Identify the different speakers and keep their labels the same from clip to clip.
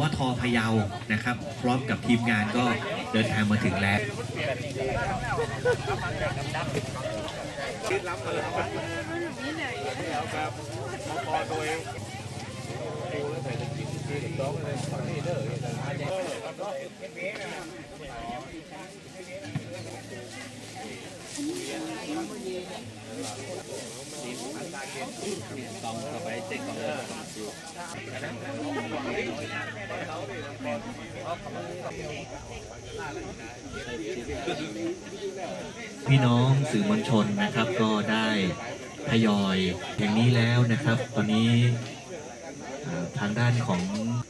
Speaker 1: ว่าทอพะเยานะครับพร้อมกับทีมงานก็เดินทางมาถึงแล้วพี่น้องสื่อมวลชนนะครับก็ได้ทยอยอย่างนี้แล้วนะครับตอนนี้ทางด้านของ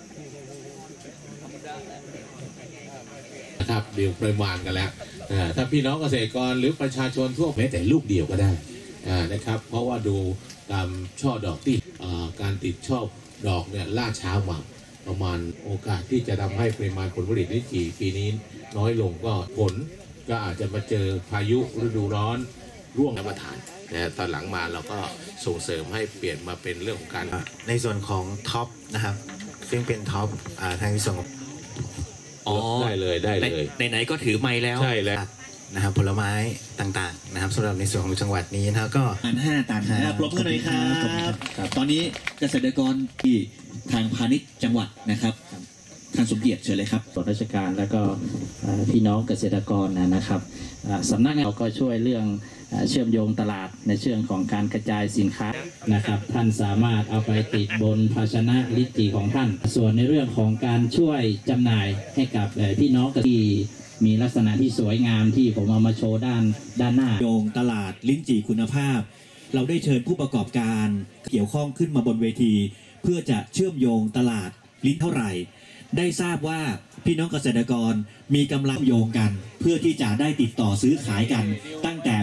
Speaker 2: นะครับเดี๋ยวประมาณกันแล้วถ้าพี่น้องเกษตรกรหรือประชาชนทั่วไปแต่ลูกเดียวก็ได้นะครับเพราะว่าดูตามช่อดอกที่การติดช่อดอกเนี่ยล่าช้ามาประมาณโอกาสที่จะทำให้ปริมาณผลผลิตลิ้นจี่ปีนี้น้อยลงก็ผลก็อาจจะมาเจอพายุฤดูร้อนร่วงรับประทานนะตอนหลังมาเราก็ส่งเสริมให้เปลี่ยนมาเป็นเรื่องของการ
Speaker 3: ในส่วนของท็อปนะครับซึ่งเป็นท็อปทางที่ส่ง
Speaker 2: ได้เลย
Speaker 1: ไหนๆก็ถือไม้แล้ว
Speaker 2: ใช่แล้ว
Speaker 3: นะครับผลไม้ต่างๆนะครับสำหรับในส่วนของจังหวัดนี้นะครับก็
Speaker 1: 5 ตันปรบมือหน่อยครับตอนนี้เกษตรกรที่ทางพาณิชย์จังหวัดนะครับท่านสมเกียรติเชิญเลยครับ
Speaker 4: ส่วนราชการและก็พี่น้องเกษตรกรนะครับสำนักงานเราก็ช่วยเรื่องเชื่อมโยงตลาดในเชิงของการกระจายสินค้านะครับท่านสามารถเอาไปติดบนภาชนะลิ้นจี่ของท่านส่วนในเรื่องของการช่วยจำหน่ายให้กับพี่น้องที่มีลักษณะที่สวยงามที่ผมเอามาโชว์ด้านหน้า
Speaker 1: โยงตลาดลิ้นจี่คุณภาพเราได้เชิญผู้ประกอบการเกี่ยวข้องขึ้นมาบนเวทีเพื่อจะเชื่อมโยงตลาดลิ้นเท่าไหร่ได้ทราบว่าพี่น้องเกษตรกรมีกำลังโยงกันเพื่อที่จะได้ติดต่อซื้อขายกันตั้งแต่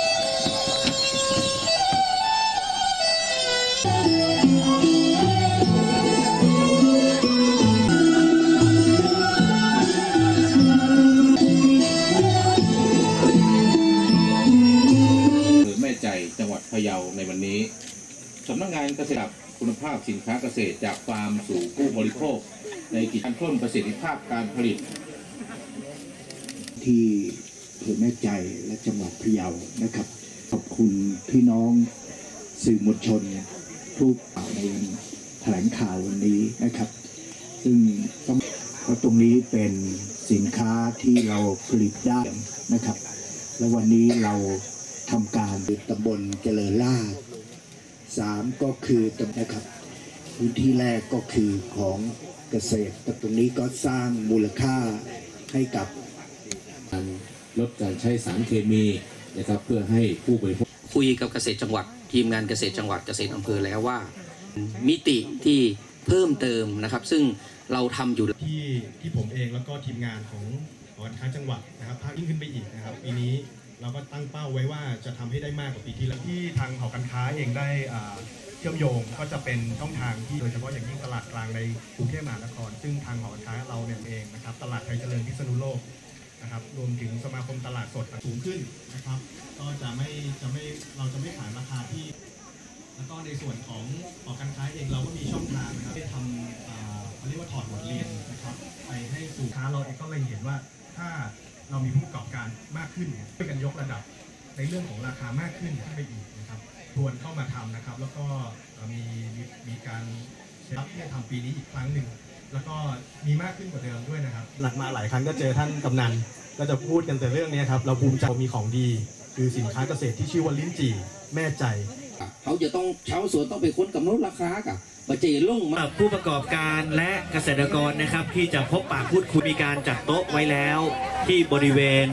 Speaker 2: แม่ใจจังหวัดพะเยาในวันนี้สำนักงานเกษตรคุณภาพสินค้าเกษตรจากฟาร์มสู่ผู้บริโภคในกิจการเพิ่มประสิทธิภาพการผลิต
Speaker 5: ที่อำเภอแม่ใจและจังหวัดพะเยานะครับขอบคุณพี่น้องสื่อมวลชนผู้ข่าวในวันแถลงข่าววันนี้นะครับซึ่งตรงนี้เป็นสินค้าที่เราผลิตได้นะครับและวันนี้เราทำการตำบลเจริญลาภ3ก็คือนะครับพื้นที่แรกก็คือของเกษตรแต่ตรงนี้ก็สร้างมูลค่าให้กับ
Speaker 2: การลดการใช้สารเคมีนะครับเพื่อให้ผู้บริโภค
Speaker 6: คุยกับเกษตรจังหวัดทีมงานเกษตรจังหวัดเกษตรอำเภอแล้วว่ามิติที่เพิ่มเติมนะครับซึ่งเราทำอยู่
Speaker 7: ที่ผมเองแล้วก็ทีมงานของการค้าจังหวัดนะครับภาคยิ่งขึ้นไปอีกนะครับปีนี้เราก็ตั้งเป้าไว้ว่าจะทำให้ได้มากกว่าปีที่แล้วที่ทางหอการค้าเองได้เชื่อมโยงก็จะเป็นช่องทางที่โดยเฉพาะอย่างยิ่งตลาดกลางในกรุงเทพมหานครซึ่งทางหอการค้าเราเนี่ยเองนะครับตลาดไทยเจริญพิษณุโลกนะครับรวมถึงสมาคมตลาดสดสูงขึ้นนะครับก็เราจะไม่ขายราคาที่แล้วก็ในส่วนของหอการค้าเองเราก็มีช่องทางนะครับที่ทำเขาเรียกว่าถอดบทเรียนนะครับไปให้สู่ค้าเราเองก็เลยเห็นว่าถ้าเรามีผู้ประกอบการมากขึ้นช่วยกันยกระดับในเรื่องของราคามากขึ้นไปอีกนะครับทวนเข้ามาทำนะครับแล้วก็มีการเช็คที่จะทำปีนี้อีกครั้งหนึ่งแล้วก็มีมากขึ้นกว่าเดิมด้วยนะครับหลักมาหลายครั้งก็เจอท่านกำนันก็จะพูดกันแต่เรื่องนี้ครับเราภูมิใจมีของดีคือสินค้าเกษตรที่ชื่อว่าลิ้นจี่แม่ใจ
Speaker 6: เขาจะต้องชาวสวนต้องไปค้นกำหนดราคากับปัจจัยลงมา
Speaker 1: ผู้ประกอบการและเกษตรกรนะครับที่จะพบปะพูดคุยมีการจัดโต๊ะไว้แล้วที่บริเวณ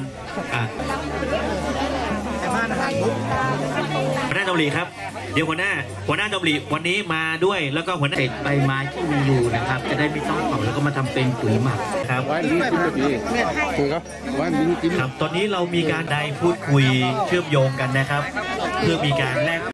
Speaker 1: หัวหน้าดำริครับเดี๋ยวหัวหน้าดำริวันนี้มาด้วยแล้วก็หัวหน้า
Speaker 3: ใบไม้ที่มีอยู่นะครับจะได้ไม่ต้องเผาแล้วก็มาทำเป็นปุ๋ยหมัก
Speaker 1: ครับตอนนี้เรามีการได้พูดคุยเชื่อมโยงกันนะครับเพื่อมีการแลก